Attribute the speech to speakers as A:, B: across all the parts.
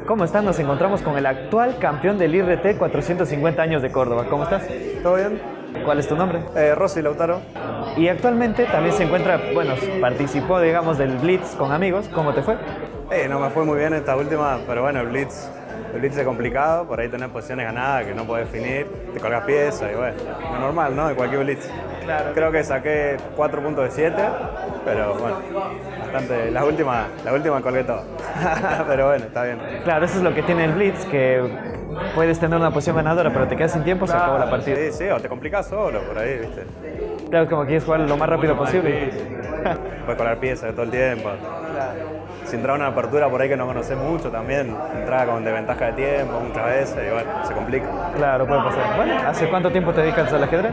A: ¿Cómo están? Nos encontramos con el actual campeón del IRT 450 años de Córdoba. ¿Cómo estás?
B: ¿Todo bien?
A: ¿Cuál es tu nombre?
B: Rosy Lautaro.
A: Y actualmente también se encuentra, bueno, participó, digamos, del Blitz con amigos. ¿Cómo te fue?
B: No me fue muy bien esta última, pero bueno, el Blitz es complicado, por ahí tenés posiciones ganadas que no podés definir, te colgás piezas y bueno, es normal, ¿no? De cualquier Blitz.
A: Claro.
B: Creo que saqué 4 puntos de 7, pero bueno, bastante, la última colgué todo. Pero bueno, está bien.
A: Claro, eso es lo que tiene el Blitz, que puedes tener una posición ganadora, pero te quedas sin tiempo, se acabó la partida.
B: Sí, sí, o te complicás solo por ahí, ¿viste?
A: Claro, como quieres jugar lo más rápido posible.
B: Puedes colgar piezas todo el tiempo.
A: Claro.
B: Si entraba una apertura por ahí que no conoces mucho también, entraba con desventaja de tiempo muchas veces y bueno, se complica.
A: Claro, puede pasar. Bueno, ¿hace cuánto tiempo te dedicas al ajedrez?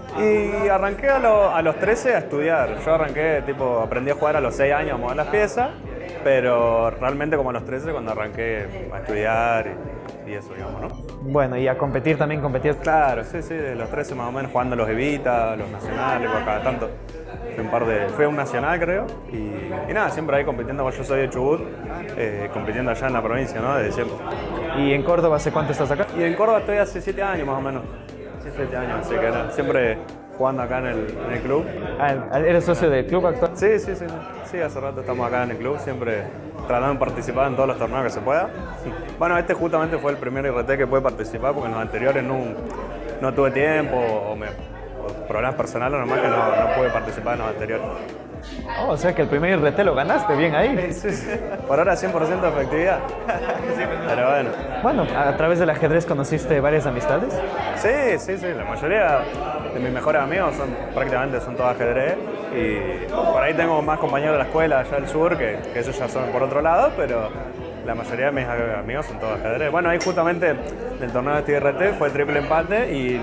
B: Y arranqué a los 13 a estudiar. Yo arranqué, aprendí a jugar a los 6 años a mover las piezas, pero realmente como a los 13 cuando arranqué a estudiar y eso, digamos, ¿no?
A: Bueno, y a competir también, competías.
B: Claro, sí, de los 13 más o menos, jugando los Evita, los nacionales, por cada tanto. Fui a un nacional, creo, y nada, siempre ahí compitiendo, yo soy de Chubut, compitiendo allá en la provincia, ¿no? Desde siempre.
A: ¿Y en Córdoba hace cuánto estás acá?
B: Y en Córdoba estoy hace 7 años más o menos. 7 años, así que nada, siempre jugando acá en el club.
A: ¿Eres socio del club actual?
B: Sí, hace rato estamos acá en el club, siempre tratando de participar en todos los torneos que se pueda. Bueno, este justamente fue el primer IRT que pude participar porque en los anteriores no tuve tiempo o problemas personales nomás que no pude participar en los anteriores.
A: Oh, o sea que el primer IRT lo ganaste bien ahí.
B: Sí. Por ahora 100% de efectividad. Pero bueno.
A: Bueno, ¿a través del ajedrez conociste varias amistades?
B: Sí. La mayoría de mis mejores amigos prácticamente son todos ajedrez. Y por ahí tengo más compañeros de la escuela allá del sur, que ellos ya son por otro lado, pero la mayoría de mis amigos son todos ajedrez. Bueno, ahí justamente el torneo de este IRT fue triple empate y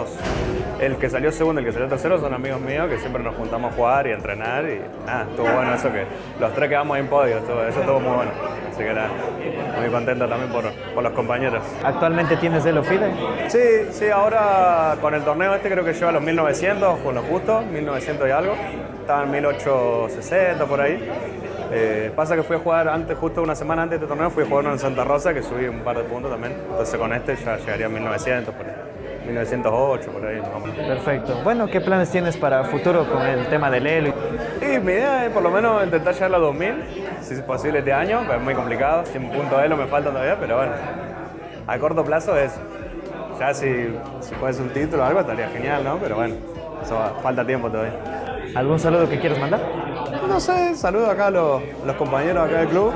B: el que salió segundo y el que salió tercero son amigos míos que siempre nos juntamos a jugar y a entrenar y nada, estuvo bueno eso que los tres quedamos en podio, eso estuvo muy bueno. Así que nada, muy contento también por los compañeros.
A: ¿Actualmente tienes Elo FIDE?
B: Sí, ahora con el torneo este creo que lleva los 1900, con lo justo, 1900 y algo. Estaba en 1860 por ahí. Pasa que fui a jugar justo una semana antes de este torneo, fui a jugar uno en Santa Rosa que subí un par de puntos también. Entonces con este ya llegaría a 1900 por ahí. 1908, por ahí.
A: Perfecto. Bueno, ¿qué planes tienes para futuro con el tema del Elo?
B: Sí, mi idea es por lo menos intentar llegar a los 2000, si es posible este año, pero es muy complicado. 100 puntos de Elo me faltan todavía, pero bueno, a corto plazo es. Ya si puede ser un título o algo estaría genial, ¿no? Pero bueno, falta tiempo todavía.
A: ¿Algún saludo que quieras mandar?
B: No sé, saludo acá a los compañeros acá del club.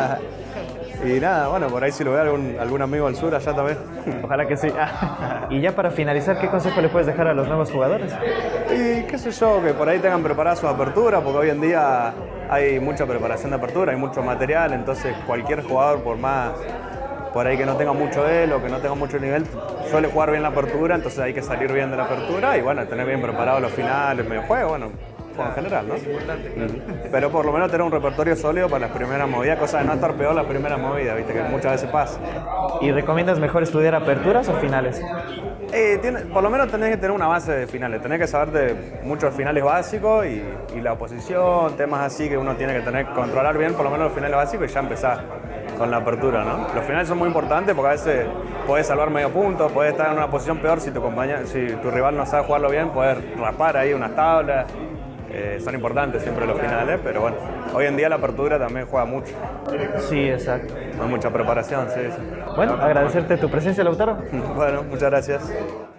B: Y nada, bueno, por ahí si lo ve algún amigo del sur allá también.
A: Ojalá que sí. Y ya para finalizar, ¿qué consejo le puedes dejar a los nuevos jugadores?
B: Y qué sé yo, que por ahí tengan preparadas sus aperturas, porque hoy en día hay mucha preparación de apertura, hay mucho material, entonces cualquier jugador, por ahí que no tenga mucho Elo, que no tenga mucho nivel, suele jugar bien la apertura, entonces hay que salir bien de la apertura y bueno, tener bien preparados los finales, medio juego, bueno, en general, ¿no? Pero por lo menos tener un repertorio sólido para las primeras movidas, cosa de no estar peor las primeras movidas, viste que muchas veces pasa.
A: ¿Y recomiendas mejor estudiar aperturas o finales?
B: Por lo menos tenés que tener una base de finales, tenés que saber de muchos finales básicos y la oposición, temas así que uno tiene que controlar bien, por lo menos los finales básicos y ya empezar con la apertura, ¿no? Los finales son muy importantes porque a veces podés salvar medio punto, podés estar en una posición peor si tu rival no sabe jugarlo bien, podés raspar ahí unas tablas. Son importantes siempre los finales, pero bueno, hoy en día la apertura también juega mucho.
A: Sí, exacto.
B: Hay mucha preparación, sí.
A: Bueno, agradecerte tu presencia, Lautaro.
B: Bueno, muchas gracias.